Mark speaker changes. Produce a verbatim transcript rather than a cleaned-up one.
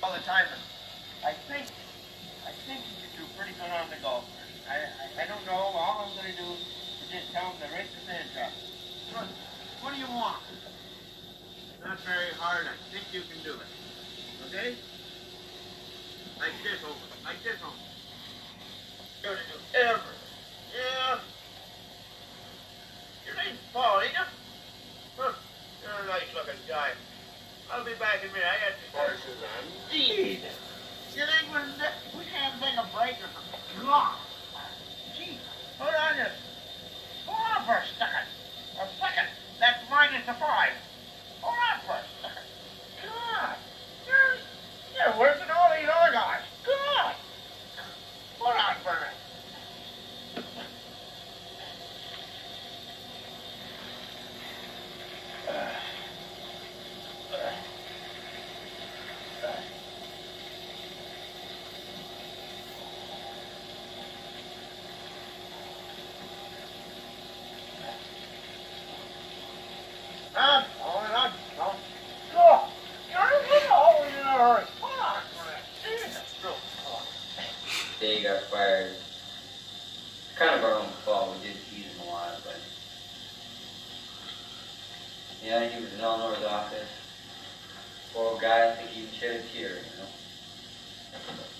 Speaker 1: all the time. I think, I think you could do pretty good on the golf course. I, I, I don't know. All I'm going to do is just tell them to rake the sand drop. What, what do you want? Not very hard. I think you can do it. Okay? Like this, over. Like this, over. You're going to do everything. Yeah. Your name's Paul, ain't you? Huh. You're a nice looking guy. I'll be back in a minute. I got to horses on. Indeed. You think we, we can't take a break or something? God. Gee, hold on just. Hold on for a second. A second. That's minus the five. Hold on for a second. God. You're, you're worse than all these other guys. God. Hold on for a minute. Huh? Oh, and I'm, oh, God. You're always in a hurry. Hold on for a minute. Jesus.
Speaker 2: They got fired. Kind of our own fault. We did tease him a lot, but yeah, he was in Eleanor's office. Poor guy, I think he shed a tear, you know.